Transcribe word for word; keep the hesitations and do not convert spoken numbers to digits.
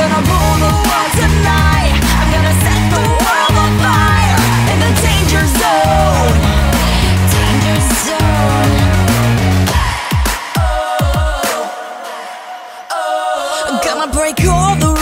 gonna rule the world tonight. I'm gonna set the world on fire in the danger zone. Danger zone. Oh, oh. Gonna break all the